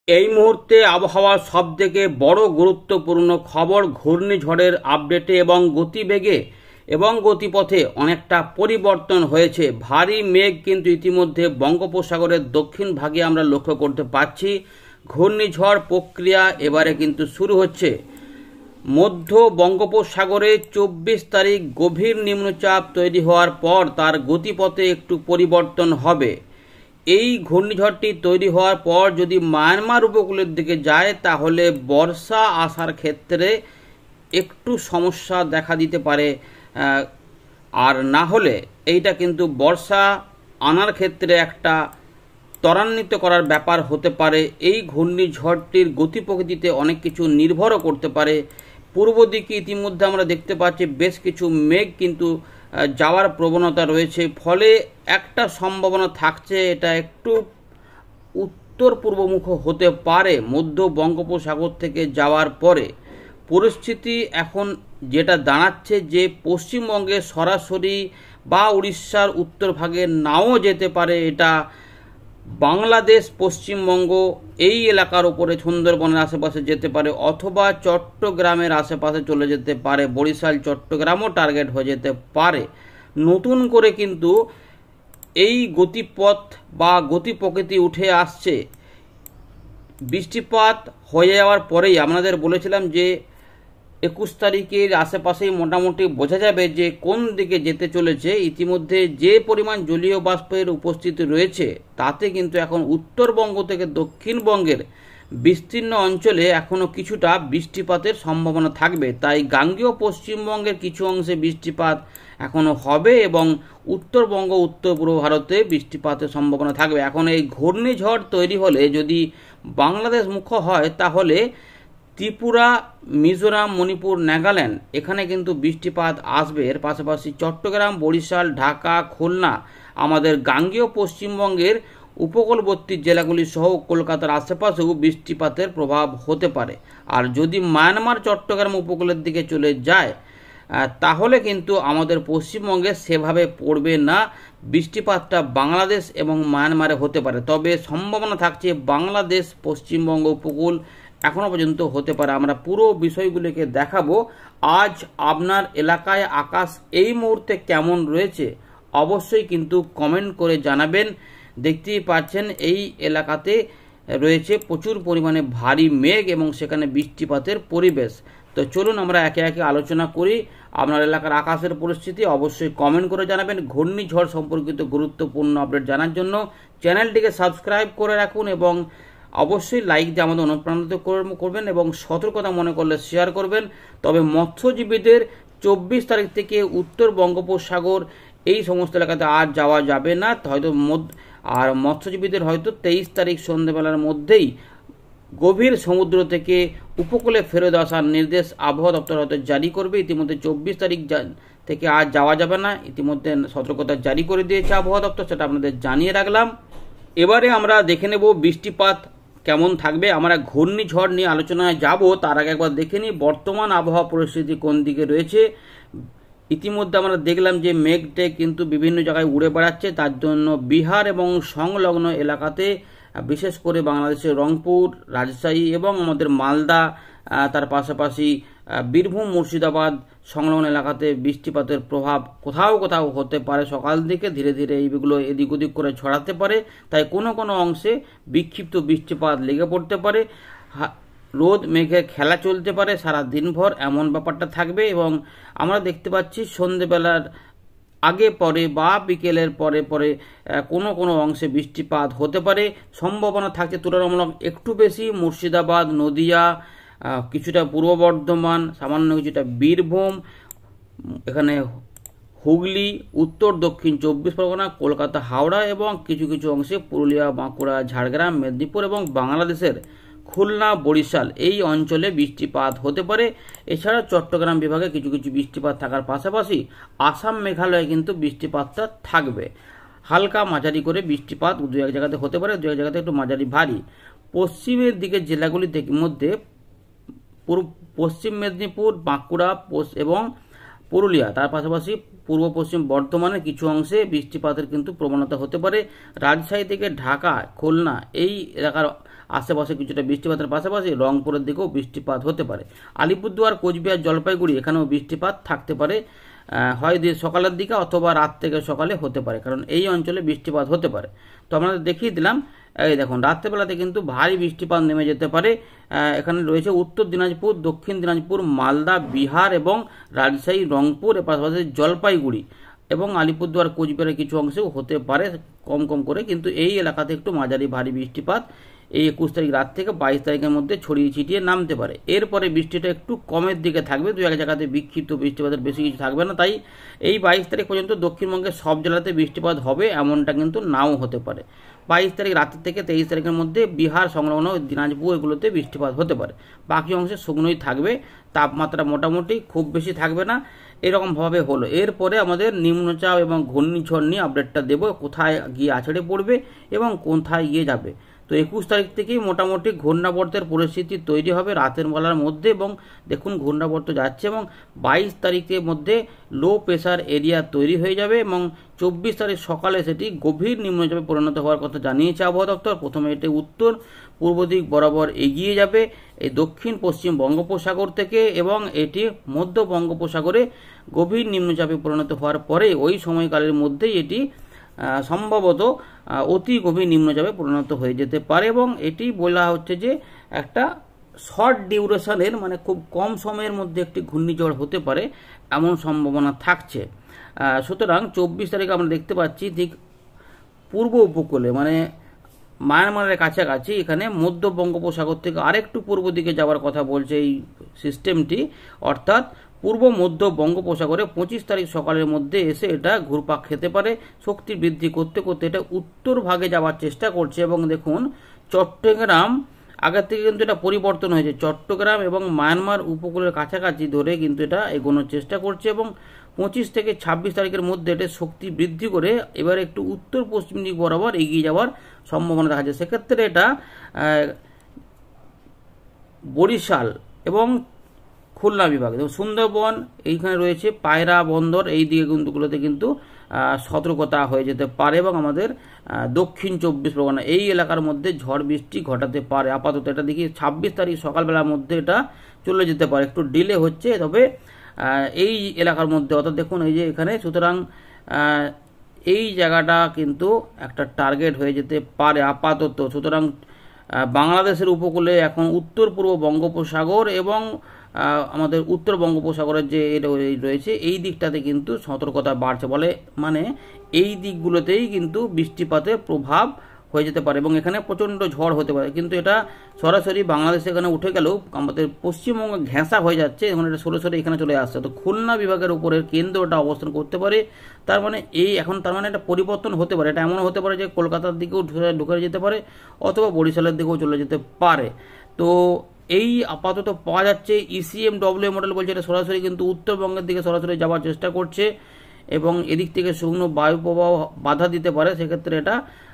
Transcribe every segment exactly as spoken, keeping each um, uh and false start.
এই মুহূর্তে আবহাওয়ার সবথেকে বড় গুরুত্বপূর্ণ খবর ঘূর্ণিঝড়ের আপডেটে এবং গতিবেগে এবং গতিপথে অনেকটা পরিবর্তন হয়েছে। ভারী মেঘ কিন্তু ইতিমধ্যে বঙ্গোপসাগরের দক্ষিণ ভাগে আমরা লক্ষ্য করতে পারছি। ঘূর্ণিঝড় প্রক্রিয়া এবারে কিন্তু শুরু হচ্ছে। মধ্য বঙ্গোপসাগরে চব্বিশ তারিখ গভীর নিম্নচাপ তৈরি হওয়ার পর তার গতিপথে একটু পরিবর্তন হবে। এই ঘূর্ণিঝড়টি তৈরি হওয়ার পর যদি মায়ানমার উপকূলের দিকে যায় তাহলে বর্ষা আসার ক্ষেত্রে একটু সমস্যা দেখা দিতে পারে, আর না হলে এইটা কিন্তু বর্ষা আনার ক্ষেত্রে একটা ত্বরান্বিত করার ব্যাপার হতে পারে। এই ঘূর্ণিঝড়টির গতি প্রকৃতিতে অনেক কিছু নির্ভরও করতে পারে। পূর্ব দিকে ইতিমধ্যে আমরা দেখতে পাচ্ছি বেশ কিছু মেঘ কিন্তু যাওয়ার প্রবণতা রয়েছে, ফলে একটা সম্ভাবনা থাকছে এটা একটু উত্তর পূর্বমুখ হতে পারে মধ্য বঙ্গোপসাগর থেকে যাওয়ার পরে। পরিস্থিতি এখন যেটা দাঁড়াচ্ছে যে পশ্চিমবঙ্গে সরাসরি বা উড়িষ্যার উত্তর ভাগে নাও যেতে পারে, এটা বাংলাদেশ পশ্চিমবঙ্গ এই এলাকার উপরে সুন্দরবনের আশেপাশে যেতে পারে, অথবা চট্টগ্রামের আশেপাশে চলে যেতে পারে, বরিশাল চট্টগ্রামও টার্গেট হয়ে যেতে পারে। নতুন করে কিন্তু এই গতিপথ বা গতি প্রকৃতি উঠে আসছে। বৃষ্টিপাত হয়ে যাওয়ার পরেই আপনাদের বলেছিলাম যে একুশ তারিখের আশেপাশেই মোটামুটি বোঝা যাবে যে কোন দিকে যেতে চলেছে। ইতিমধ্যে যে পরিমাণ জলীয় বাষ্পের উপস্থিতি রয়েছে তাতে কিন্তু এখন উত্তরবঙ্গ থেকে দক্ষিণবঙ্গের বিস্তীর্ণ অঞ্চলে এখনও কিছুটা বৃষ্টিপাতের সম্ভাবনা থাকবে। তাই গাঙ্গেয় পশ্চিমবঙ্গের কিছু অংশে বৃষ্টিপাত এখনও হবে এবং উত্তরবঙ্গ উত্তর পূর্ব ভারতে বৃষ্টিপাতের সম্ভাবনা থাকবে। এখন এই ঘূর্ণিঝড় তৈরি হলে যদি বাংলাদেশ মুখ হয় তাহলে ত্রিপুরা, মিজোরাম, মণিপুর, নাগাল্যান্ড এখানে কিন্তু বৃষ্টিপাত আসবে। এর পাশাপাশি চট্টগ্রাম, বরিশাল, ঢাকা, খুলনা, আমাদের গাঙ্গেয় পশ্চিমবঙ্গের উপকূলবর্তী জেলাগুলি সহ কলকাতার আশেপাশেও বৃষ্টিপাতের প্রভাব হতে পারে। আর যদি মায়ানমার চট্টগ্রাম উপকূলের দিকে চলে যায় তাহলে কিন্তু আমাদের পশ্চিমবঙ্গে সেভাবে পড়বে না, বৃষ্টিপাতটা বাংলাদেশ এবং মায়ানমারে হতে পারে। তবে সম্ভাবনা থাকছে বাংলাদেশ পশ্চিমবঙ্গ উপকূল এখনও পর্যন্ত হতে পারে। আমরা পুরো বিষয়গুলিকে দেখাবো। আজ আপনার এলাকায় আকাশ এই মুহূর্তে কেমন রয়েছে অবশ্যই কিন্তু কমেন্ট করে জানাবেন। দেখতেই পাচ্ছেন এই এলাকাতে রয়েছে প্রচুর পরিমাণে ভারী মেঘ এবং সেখানে বৃষ্টিপাতের পরিবেশ। তো চলুন আমরা একে একে আলোচনা করি। আপনার এলাকার আকাশের পরিস্থিতি অবশ্যই কমেন্ট করে জানাবেন। ঘূর্ণিঝড় সম্পর্কিত গুরুত্বপূর্ণ আপডেট জানার জন্য চ্যানেলটিকে সাবস্ক্রাইব করে রাখুন এবং অবশ্যই লাইক দিয়ে আমাদের অনুপ্রাণিত করবেন এবং সতর্কতা মনে করলে শেয়ার করবেন। তবে মৎস্যজীবীদের চব্বিশ তারিখ থেকে উত্তর বঙ্গোপসাগর এই সমস্ত এলাকাতে আর যাওয়া যাবে না, হয়তো আর মৎস্যজীবীদের হয়তো তেইশ তারিখ সন্ধ্যেবেলার মধ্যেই গভীর সমুদ্র থেকে উপকূলে ফেরত আসার নির্দেশ আবহাওয়া দপ্তর হয়তো জারি করবে। ইতিমধ্যে চব্বিশ তারিখ থেকে আর যাওয়া যাবে না, ইতিমধ্যে সতর্কতা জারি করে দিয়েছে আবহাওয়া দপ্তর, সেটা আপনাদের জানিয়ে রাখলাম। এবারে আমরা দেখে নেব বৃষ্টিপাত কেমন থাকবে। আমরা ঘূর্ণিঝড় নিয়ে আলোচনায় যাব, তার আগে একবার দেখে নিই বর্তমান আবহাওয়া পরিস্থিতি কোন দিকে রয়েছে। ইতিমধ্যে আমরা দেখলাম যে মেঘটে কিন্তু বিভিন্ন জায়গায় উড়ে বেড়াচ্ছে, তার জন্য বিহার এবং সংলগ্ন এলাকাতে বিশেষ করে বাংলাদেশের রংপুর, রাজশাহী এবং আমাদের মালদা, তার পাশাপাশি বীরভূম, মুর্শিদাবাদ সংলগ্ন এলাকাতে বৃষ্টিপাতের প্রভাব কোথাও কোথাও হতে পারে। সকাল দিকে ধীরে ধীরে এইগুলো এদিক ওদিক করে ছড়াতে পারে, তাই কোনো কোনো অংশে বিক্ষিপ্ত বৃষ্টিপাত লেগে পড়তে পারে। রোদ মেঘের খেলা চলতে পারে সারা দিনভর, এমন ব্যাপারটা থাকবে। এবং আমরা দেখতে পাচ্ছি সন্ধেবেলার আগে পরে বা বিকেলের পরে পরে কোনো কোনো অংশে বৃষ্টিপাত হতে পারে। সম্ভাবনা থাকছে তুলনামূলক একটু বেশি মুর্শিদাবাদ, নদিয়া, কিছুটা পূর্ব বর্ধমান, সামান্য কিছুটা বীরভূম, এখানে হুগলি, উত্তর দক্ষিণ চব্বিশ পরগনা, কলকাতা, হাওড়া এবং কিছু কিছু অংশে পুরুলিয়া, বাঁকুড়া, ঝাড়গ্রাম, মেদিনীপুর এবং বাংলাদেশের খুলনা, বরিশাল এই অঞ্চলে বৃষ্টিপাত হতে পারে। এছাড়া চট্টগ্রাম বিভাগে কিছু কিছু বৃষ্টিপাত থাকার পাশাপাশি আসাম, মেঘালয়ে কিন্তু বৃষ্টিপাতটা থাকবে। হালকা মাঝারি করে বৃষ্টিপাত দু এক জায়গাতে হতে পারে, দু এক জায়গাতে একটু মাঝারি ভারী। পশ্চিমের দিকের জেলাগুলির মধ্যে পশ্চিম মেদিনীপুর, বাঁকুড়া এবং পুরুলিয়া, তার পাশাপাশি পূর্ব পশ্চিম বর্ধমানের কিছু অংশে বৃষ্টিপাতের কিন্তু প্রবণতা হতে পারে। রাজশাহী থেকে ঢাকা, খুলনা এই এলাকার আশেপাশে কিছুটা বৃষ্টিপাতের পাশাপাশি রংপুরের দিকেও বৃষ্টিপাত হতে পারে। আলিপুরদুয়ার, কোচবিহার, জলপাইগুড়ি এখানেও বৃষ্টিপাত থাকতে পারে, হয় সকালের দিকে অথবা রাত থেকে সকালে হতে পারে, কারণ এই অঞ্চলে বৃষ্টিপাত হতে পারে। তো আপনাদের দেখিয়ে দিলাম। এই দেখুন রাত্রেবেলাতে কিন্তু ভারী বৃষ্টিপাত নেমে যেতে পারে। এখানে রয়েছে উত্তর দিনাজপুর, দক্ষিণ দিনাজপুর, মালদা, বিহার এবং রাজশাহী, রংপুর, এর পাশাপাশি জলপাইগুড়ি এবং আলিপুরদুয়ার, কোচবিহারের কিছু অংশেও হতে পারে কম কম করে, কিন্তু এই এলাকাতে একটু মাঝারি ভারী বৃষ্টিপাত এই একুশ তারিখ রাত থেকে বাইশ তারিখের মধ্যে ছড়িয়ে ছিটিয়ে নামতে পারে। এরপরে বৃষ্টিটা একটু কমের দিকে থাকবে, দু এক জায়গাতে বিক্ষিপ্ত বৃষ্টিপাতের বেশি কিছু থাকবে না। তাই এই বাইশ তারিখ পর্যন্ত দক্ষিণবঙ্গের সব জেলাতে বৃষ্টিপাত হবে এমনটা কিন্তু নাও হতে পারে। বাইশ তারিখ রাতের থেকে তেইশ তারিখের মধ্যে বিহার সংলগ্ন দিনাজপুর এগুলোতে বৃষ্টিপাত হতে পারে, বাকি অংশে শুকনোই থাকবে, তাপমাত্রা মোটামুটি খুব বেশি থাকবে না, এরকমভাবে হলো। এরপরে আমাদের নিম্নচাপ এবং ঘূর্ণিঝড় নিয়ে আপডেটটা দেবো, কোথায় গিয়ে আছড়ে পড়বে এবং কোথায় গিয়ে যাবে। তো একুশ তারিখ থেকেই মোটামুটি ঘূর্ণাবর্তের পরিস্থিতি তৈরি হবে রাতের বেলার মধ্যে, এবং দেখুন ঘূর্ণাবর্ত যাচ্ছে, এবং বাইশ তারিখের মধ্যে লো প্রেসার এরিয়া তৈরি হয়ে যাবে এবং চব্বিশ তারিখ সকালে সেটি গভীর নিম্নচাপে পরিণত হওয়ার কথা জানিয়েছে আবহাওয়া দপ্তর। প্রথমে এটি উত্তর পূর্ব দিক বরাবর এগিয়ে যাবে এই দক্ষিণ পশ্চিম বঙ্গোপসাগর থেকে, এবং এটি মধ্য বঙ্গোপসাগরে গভীর নিম্নচাপে পরিণত হওয়ার পরে ওই সময়কালের মধ্যেই এটি সম্ভবত অতি গভীর নিম্নচাপে পরিণত হয়ে যেতে পারে, এবং এটি বলা হচ্ছে যে একটা শর্ট ডিউরেশনের মানে খুব কম সময়ের মধ্যে একটি ঘূর্ণিঝড় হতে পারে এমন সম্ভাবনা থাকছে। সুতরাং চব্বিশ তারিখে আমরা দেখতে পাচ্ছি ঠিক পূর্ব উপকূলে মানে মায়ানমারের কাছাকাছি এখানে মধ্য বঙ্গোপসাগর থেকে আরেকটু পূর্ব দিকে যাওয়ার কথা বলছে এই সিস্টেমটি, অর্থাৎ পূর্ব মধ্য বঙ্গোপসাগরে পঁচিশ তারিখ সকালের মধ্যে এসে এটা ঘুরপাক খেতে পারে। শক্তি বৃদ্ধি করতে করতে এটা উত্তর ভাগে যাওয়ার চেষ্টা করছে, এবং দেখুন চট্টগ্রাম আগের থেকে কিন্তু এটা পরিবর্তন হয়েছে, চট্টগ্রাম এবং মায়ানমার উপকূলের কাছাকাছি ধরে কিন্তু এটা এগোনোর চেষ্টা করছে, এবং পঁচিশ থেকে ছাব্বিশ তারিখের মধ্যে এটা শক্তি বৃদ্ধি করে এবার একটু উত্তর পশ্চিম দিক বরাবর এগিয়ে যাওয়ার সম্ভাবনা দেখা যায়। সেক্ষেত্রে এটা বরিশাল এবং খুলনা বিভাগ এবং সুন্দরবন এইখানে রয়েছে পায়রা বন্দর এই দিকে কিন্তুগুলোতে কিন্তু সতর্কতা হয়ে যেতে পারে, এবং আমাদের দক্ষিণ চব্বিশ পরগনা এই এলাকার মধ্যে ঝড় বৃষ্টি ঘটাতে পারে। আপাতত এটা দেখি ছাব্বিশ তারিখ সকালবেলার মধ্যে এটা চলে যেতে পারে, একটু ডিলে হচ্ছে তবে এই এলাকার মধ্যে, অর্থাৎ দেখুন এই যে এখানে, সুতরাং এই জায়গাটা কিন্তু একটা টার্গেট হয়ে যেতে পারে আপাতত। সুতরাং বাংলাদেশের উপকূলে এখন উত্তর পূর্ব বঙ্গোপসাগর এবং আমাদের উত্তর বঙ্গোপসাগরের যে রয়েছে এই দিকটাতে কিন্তু সতর্কতা বাড়ছে, বলে মানে এই দিকগুলোতেই কিন্তু বৃষ্টিপাতের প্রভাব হয়ে যেতে পারে, এবং এখানে প্রচণ্ড ঝড় হতে পারে। কিন্তু এটা সরাসরি বাংলাদেশে এখানে উঠে গেলেও আমাদের পশ্চিমবঙ্গে ঘেঁষা হয়ে যাচ্ছে, এখন এটা সরাসরি এখানে চলে আসছে। তো খুলনা বিভাগের উপরের কেন্দ্রটা অবস্থান করতে পারে, তার মানে এই এখন তার মানে একটা পরিবর্তন হতে পারে, এটা এমন হতে পারে যে কলকাতার দিকেও ঢুকে যেতে পারে অথবা বরিশালের দিকেও চলে যেতে পারে। তো এই আপাতত পাওয়া যাচ্ছে ইসিএম ডব্লিউ মডেল বলছে এটা সরাসরি কিন্তু উত্তরবঙ্গের দিকে সরাসরি যাওয়ার চেষ্টা করছে, এবং এদিক থেকে শুকনো বায়ু প্রবাহ বাধা দিতে পারে। সেক্ষেত্রে এটা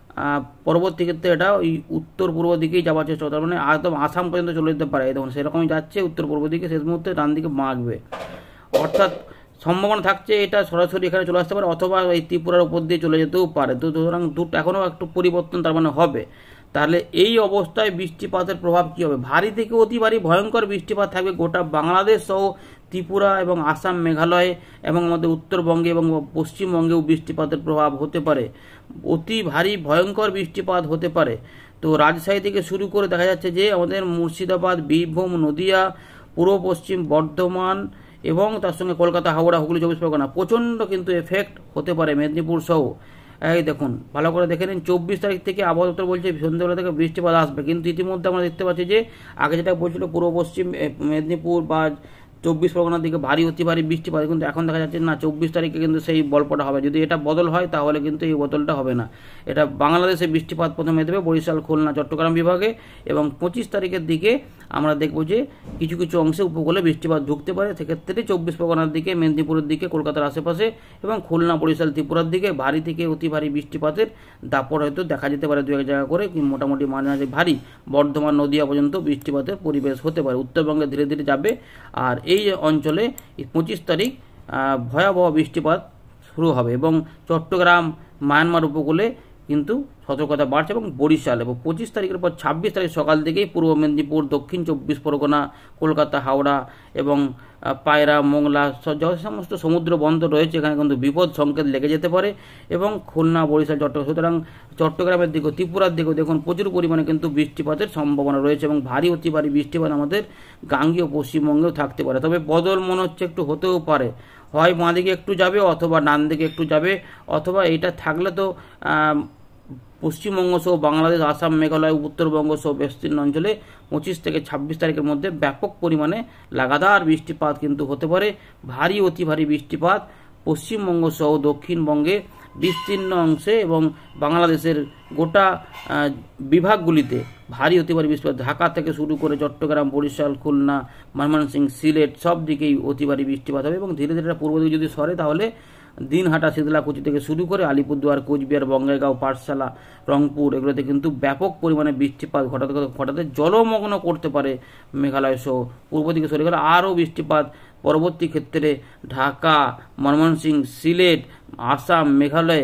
পরবর্তী ক্ষেত্রে এটা ওই উত্তর পূর্ব দিকেই যাওয়ার চেষ্টা করতে, মানে একদম আসাম পর্যন্ত চলে যেতে পারে। দেখুন সেরকমই যাচ্ছে উত্তর পূর্ব দিকে, শেষ মুহূর্তে ডান দিকে বাঁকবে, অর্থাৎ সম্ভাবনা থাকছে এটা সরাসরি এখানে চলে আসতে পারে অথবা এই ত্রিপুরার উপর দিয়ে চলে যেতেও পারে। তো সুতরাং দুটো এখনও একটু পরিবর্তন তার মানে হবে। তাহলে এই অবস্থায় বৃষ্টিপাতের প্রভাব কী হবে? ভারী থেকে অতি ভারী ভয়ঙ্কর বৃষ্টিপাত থাকবে গোটা বাংলাদেশ সহ ত্রিপুরা এবং আসাম, মেঘালয় এবং আমাদের উত্তরবঙ্গে এবং পশ্চিমবঙ্গেও বৃষ্টিপাতের প্রভাব হতে পারে, অতি ভারী ভয়ঙ্কর বৃষ্টিপাত হতে পারে। তো রাজশাহী থেকে শুরু করে দেখা যাচ্ছে যে আমাদের মুর্শিদাবাদ, বীরভূম, নদিয়া, পূর্ব পশ্চিম বর্ধমান এবং তার সঙ্গে কলকাতা, হাওড়া, হুগলি, চব্বিশ পরগনা প্রচণ্ড কিন্তু এফেক্ট হতে পারে, মেদিনীপুর সহ। এই দেখুন ভালো করে দেখে নিন, চব্বিশ তারিখ থেকে আবহাওয়া দপ্তর বলছে সন্ধ্যাবেলা থেকে বৃষ্টিপাত আসবে, কিন্তু ইতিমধ্যে আমরা দেখতে পাচ্ছি যে আগে যেটা বলছিল পূর্ব পশ্চিম মেদিনীপুর বা চব্বিশ পরগনার দিকে ভারী অতি ভারী বৃষ্টিপাত, কিন্তু এখন দেখা যাচ্ছে না চব্বিশ তারিখে কিন্তু সেই বলপটা হবে। যদি এটা বদল হয় তাহলে কিন্তু এই বদলটা হবে না, এটা বাংলাদেশে বৃষ্টিপাত প্রথমে দেবে বরিশাল, খুলনা, চট্টগ্রাম বিভাগে, এবং পঁচিশ তারিখের দিকে আমরা দেখব যে কিছু কিছু অংশে উপকূলে বৃষ্টিপাত ঢুকতে পারে। সেক্ষেত্রে চব্বিশ পরগনার দিকে, মেদিনীপুরের দিকে, কলকাতার আশেপাশে এবং খুলনা, বরিশাল, ত্রিপুরার দিকে ভারী থেকে অতি ভারী বৃষ্টিপাতের দাপট হয়তো দেখা যেতে পারে দু এক জায়গা করে, মোটামুটি মাঝামাঝি ভারী বর্ধমান, নদিয়া পর্যন্ত বৃষ্টিপাতের পরিবেশ হতে পারে। উত্তরবঙ্গে ধীরে ধীরে যাবে, আর এই অঞ্চলে পঁচিশ তারিখ ভয়াবহ বৃষ্টিপাত শুরু হবে, এবং চট্টগ্রাম, মায়ানমার উপকূলে কিন্তু সতর্কতা বাড়ছে। এবং বরিশাল এবং পঁচিশ তারিখের পর ছাব্বিশ তারিখ সকাল থেকেই পূর্ব মেদিনীপুর, দক্ষিণ চব্বিশ পরগনা, কলকাতা, হাওড়া এবং পায়রা, মোংলা যে সমস্ত সমুদ্র বন্দর রয়েছে এখানে কিন্তু বিপদ সংকেত লেগে যেতে পারে। এবং খুলনা, বরিশাল, চট্টগ্রাম, সুতরাং চট্টগ্রামের দিকেও, ত্রিপুরার দিকেও দেখুন প্রচুর পরিমাণে কিন্তু বৃষ্টিপাতের সম্ভাবনা রয়েছে এবং ভারী অতি ভারী বৃষ্টিপাত আমাদের গাঙ্গেয় পশ্চিমবঙ্গেও থাকতে পারে। তবে বদল মনে হচ্ছে একটু হতেও পারে, হয় বাঁ দিকে একটু যাবে অথবা ডান দিকে একটু যাবে, অথবা এইটা থাকলে তো পশ্চিমবঙ্গ সহ বাংলাদেশ, আসাম, মেঘালয়, উত্তরবঙ্গ সহ বিস্তীর্ণ অঞ্চলে পঁচিশ থেকে ছাব্বিশ তারিখের মধ্যে ব্যাপক পরিমাণে লাগাতার বৃষ্টিপাত কিন্তু হতে পারে। ভারী অতি ভারী বৃষ্টিপাত পশ্চিমবঙ্গ সহ দক্ষিণবঙ্গে বিস্তীর্ণ অংশে এবং বাংলাদেশের গোটা বিভাগগুলিতে ভারী অতি ভারী বৃষ্টিপাত, ঢাকা থেকে শুরু করে চট্টগ্রাম, বরিশাল, খুলনা, ময়মনসিংহ, সিলেট সব দিকেই অতি ভারী বৃষ্টিপাত হবে। এবং ধীরে ধীরে পূর্ব দিকে যদি সরে তাহলে দিনহাটা, শীতলাকুচি থেকে শুরু করে আলিপুরদুয়ার, কোচবিহার, বঙ্গাইগাঁও, পাঠশালা, রংপুর এগুলোতে কিন্তু ব্যাপক পরিমাণে বৃষ্টিপাত ঘটাতে ঘটাতে জলমগ্ন করতে পারে মেঘালয় সহ। পূর্ব দিকে সরে গেলে আরও বৃষ্টিপাত পরবর্তী ক্ষেত্রে ঢাকা, ময়মনসিংহ, সিলেট, আসাম, মেঘালয়ে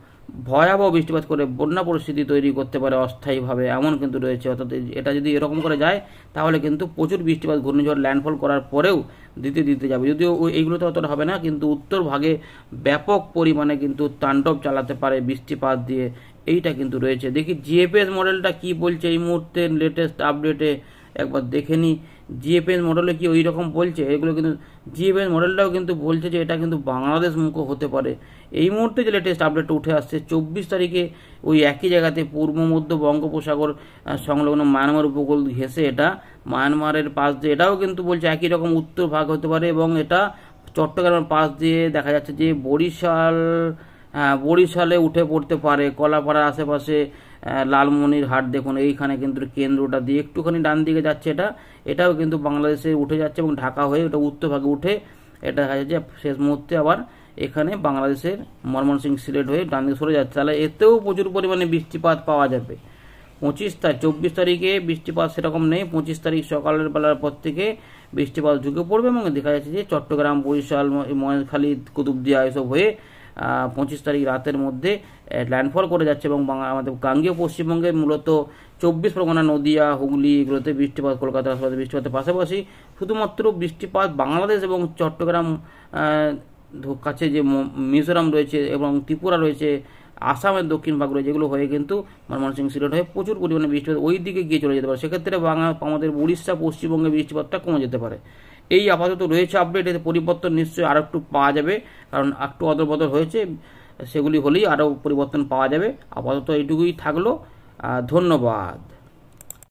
ভয়াবহ বৃষ্টিপাত করে বন্যা পরিস্থিতি তৈরি করতে পারে অস্থায়ীভাবে, এমন কিন্তু রয়েছে। অর্থাৎ এটা যদি এরকম করে যায় তাহলে কিন্তু প্রচুর বৃষ্টিপাত ঘূর্ণিঝড় ল্যান্ডফল করার পরেও দিতে দিতে যাবে, যদিও এইগুলোতে অতটা হবে না, কিন্তু উত্তর ভাগে ব্যাপক পরিমাণে কিন্তু তাণ্ডব চালাতে পারে বৃষ্টিপাত দিয়ে, এইটা কিন্তু রয়েছে। দেখি জিএফএস মডেলটা কি বলছে এই মুহূর্তে লেটেস্ট আপডেটে, একবার দেখে নিই জিএফএস মডেলে কি ওই রকম বলছে। এগুলো কিন্তু জিএফএস মডেলটাও কিন্তু বলছে যে এটা কিন্তু বাংলাদেশ মুখো হতে পারে। এই মুহূর্তে যে লেটেস্ট আপডেটটা উঠে আসছে চব্বিশ তারিখে ওই একই জায়গাতে পূর্ব মধ্য বঙ্গোপসাগর সংলগ্ন মায়ানমার উপকূল ঘেঁষে এটা মায়ানমারের পাশ দিয়ে এটাও কিন্তু বলছে একই রকম উত্তর ভাগ হতে পারে। এবং এটা চট্টগ্রামের পাশ দিয়ে দেখা যাচ্ছে যে বরিশাল, হ্যাঁ বরিশালে উঠে পড়তে পারে, কলাপাড়ার আশেপাশে লালমনিরহাট দেখুন এইখানে কিন্তু কেন্দ্রটা দিয়ে একটুখানি ডান দিকে যাচ্ছে, এটা এটাও কিন্তু বাংলাদেশে উঠে যাচ্ছে এবং ঢাকা হয়ে এটা উত্তর ভাগে উঠে এটা দেখা যাচ্ছে শেষ মুহূর্তে আবার এখানে বাংলাদেশের ময়মনসিংহ, সিলেট হয়ে ডান দিকে সরে যাচ্ছে। তাহলে এতেও প্রচুর পরিমাণে বৃষ্টিপাত পাওয়া যাবে। পঁচিশ তারিখ চব্বিশ তারিখে বৃষ্টিপাত সেরকম নেই, পঁচিশ তারিখ সকালের বেলার পর থেকে বৃষ্টিপাত ঢুকে পড়বে এবং দেখা যাচ্ছে যে চট্টগ্রাম, বরিশাল, মহেশখালী, কুতুবদিয়া এসব হয়ে পঁচিশ তারিখ রাতের মধ্যে ল্যান্ডফল করে যাচ্ছে এবং আমাদের গাঙ্গেয় পশ্চিমবঙ্গের মূলত চব্বিশ পরগনা, নদিয়া, হুগলি এগুলোতে বৃষ্টিপাত, কলকাতার আশেপাশে বৃষ্টিপাতের পাশাপাশি শুধুমাত্র বৃষ্টিপাত বাংলাদেশ এবং চট্টগ্রাম কাছে যে মিজোরাম রয়েছে এবং ত্রিপুরা রয়েছে, আসামের দক্ষিণ ভাগ রয়েছে, যেগুলো হয়ে কিন্তু ময়মনসিংহ, সিলেট হয়ে প্রচুর পরিমাণে বৃষ্টিপাত ওই দিকে গিয়ে চলে যেতে পারে। সেক্ষেত্রে বাংলা আমাদের উড়িষ্যা, পশ্চিমবঙ্গে বৃষ্টিপাতটা কমে যেতে পারে। এই আপাতত রয়েছে আপডেট, এতে পরিবর্তন নিশ্চয়ই আরও একটু পাওয়া যাবে, কারণ একটু অদলবদল হয়েছে, সেগুলি হলেই আরও পরিবর্তন পাওয়া যাবে। আপাতত এইটুকুই থাকলো, ধন্যবাদ।